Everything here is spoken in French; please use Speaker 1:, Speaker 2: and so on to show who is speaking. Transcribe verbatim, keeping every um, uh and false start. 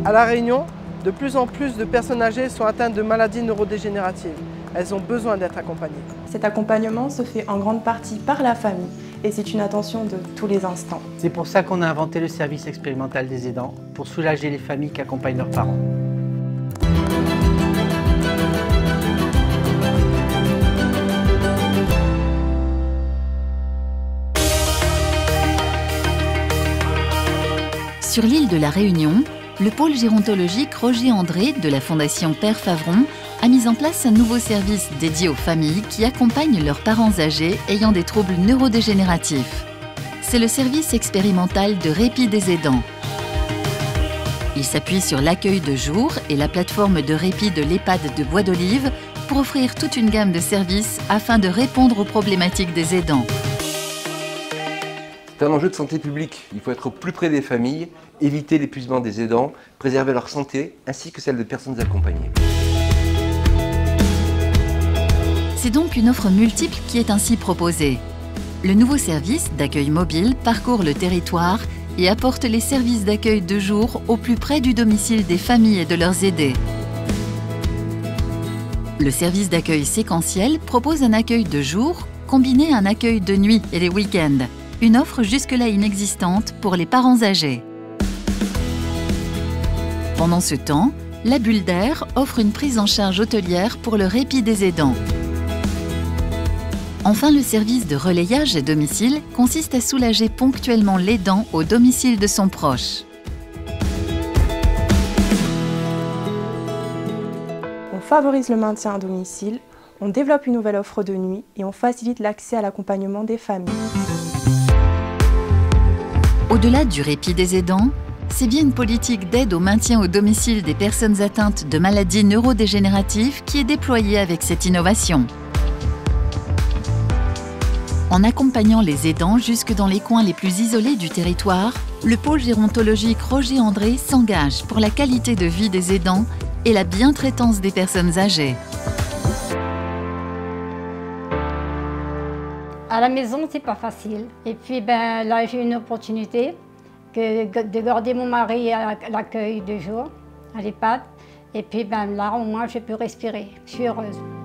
Speaker 1: À La Réunion, de plus en plus de personnes âgées sont atteintes de maladies neurodégénératives. Elles ont besoin d'être accompagnées.
Speaker 2: Cet accompagnement se fait en grande partie par la famille et c'est une attention de tous les instants.
Speaker 3: C'est pour ça qu'on a inventé le service expérimental des aidants, pour soulager les familles qui accompagnent leurs parents.
Speaker 4: Sur l'île de la Réunion, le pôle gérontologique Roger André de la Fondation Père Favron a mis en place un nouveau service dédié aux familles qui accompagnent leurs parents âgés ayant des troubles neurodégénératifs. C'est le service expérimental de répit des aidants. Il s'appuie sur l'accueil de jour et la plateforme de répit de l'EHPAD de Bois d'Olive pour offrir toute une gamme de services afin de répondre aux problématiques des aidants.
Speaker 5: C'est un enjeu de santé publique. Il faut être au plus près des familles, éviter l'épuisement des aidants, préserver leur santé ainsi que celle des personnes accompagnées.
Speaker 4: C'est donc une offre multiple qui est ainsi proposée. Le nouveau service d'accueil mobile parcourt le territoire et apporte les services d'accueil de jour au plus près du domicile des familles et de leurs aidés. Le service d'accueil séquentiel propose un accueil de jour combiné à un accueil de nuit et les week-ends. Une offre jusque-là inexistante pour les parents âgés. Pendant ce temps, la Bulle d'Air offre une prise en charge hôtelière pour le répit des aidants. Enfin, le service de relayage à domicile consiste à soulager ponctuellement l'aidant au domicile de son proche.
Speaker 2: On favorise le maintien à domicile, on développe une nouvelle offre de nuit et on facilite l'accès à l'accompagnement des familles.
Speaker 4: Au-delà du répit des aidants, c'est bien une politique d'aide au maintien au domicile des personnes atteintes de maladies neurodégénératives qui est déployée avec cette innovation. En accompagnant les aidants jusque dans les coins les plus isolés du territoire, le pôle gérontologique Roger André s'engage pour la qualité de vie des aidants et la bientraitance des personnes âgées.
Speaker 6: À la maison, c'est pas facile. Et puis ben, là, j'ai une opportunité que, de garder mon mari à l'accueil de jour, à l'EHPAD. Et puis ben, là, au moins, je peux respirer. Je suis heureuse.